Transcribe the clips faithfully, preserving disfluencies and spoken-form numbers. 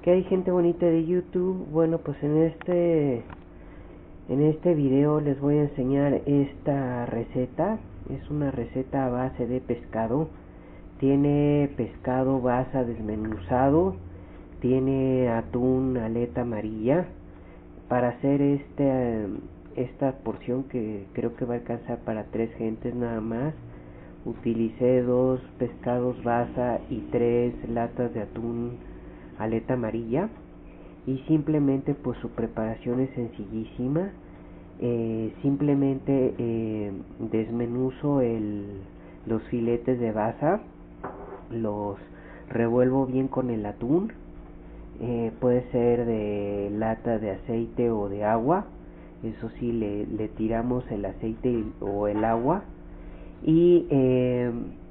Que hay gente bonita de YouTube. Bueno, pues en este en este video les voy a enseñar esta receta. Es una receta a base de pescado. Tiene pescado basa desmenuzado, tiene atún aleta amarilla. Para hacer este esta porción, que creo que va a alcanzar para tres gentes nada más, utilicé dos pescados basa y tres latas de atún aleta amarilla. Y simplemente pues su preparación es sencillísima. Eh, simplemente eh, desmenuzo el, los filetes de basa, los revuelvo bien con el atún. Eh, puede ser de lata de aceite o de agua. Eso sí, le, le tiramos el aceite o el agua. Y eh,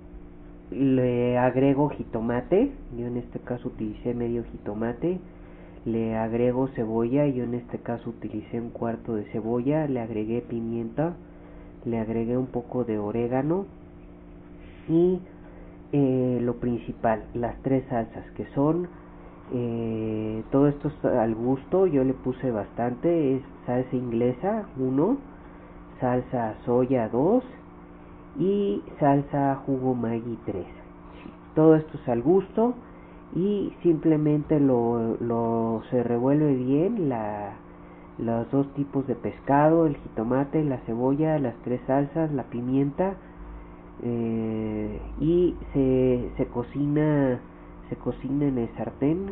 le agrego jitomate. Yo en este caso utilicé medio jitomate. Le agrego cebolla. Yo en este caso utilicé un cuarto de cebolla. Le agregué pimienta. Le agregué un poco de orégano. Y eh, lo principal, las tres salsas, que son eh, todo esto es al gusto. Yo le puse bastante. Es salsa inglesa uno, salsa soya dos y salsa jugo Maggi tres. Todo esto es al gusto y simplemente lo, lo se revuelve bien la, los dos tipos de pescado, el jitomate, la cebolla, las tres salsas, la pimienta, eh, y se, se cocina se cocina en el sartén.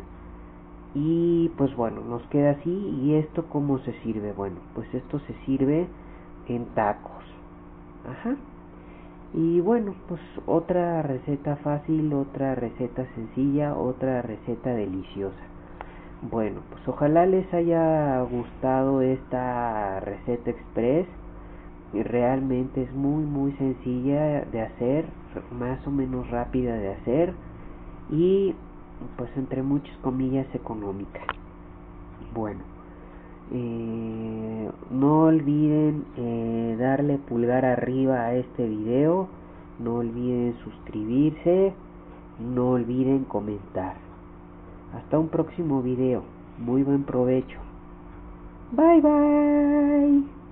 Y pues bueno, nos queda así. ¿Y esto cómo se sirve? Bueno, pues esto se sirve en tacos. Ajá. Y bueno, pues otra receta fácil, otra receta sencilla, otra receta deliciosa. Bueno, pues ojalá les haya gustado esta receta express. Y realmente es muy muy sencilla de hacer, más o menos rápida de hacer, y pues entre muchas comillas económica. Bueno, eh, no olviden eh, darle pulgar arriba a este video, no olviden suscribirse, no olviden comentar. Hasta un próximo video, muy buen provecho. Bye bye.